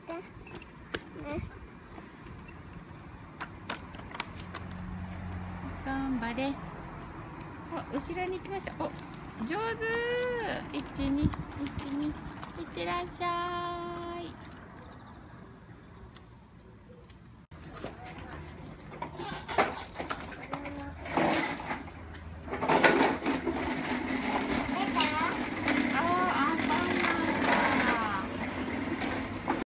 頑張れ。お、後ろに行きました。お、上手。1、2、1、2。いってらっしゃい。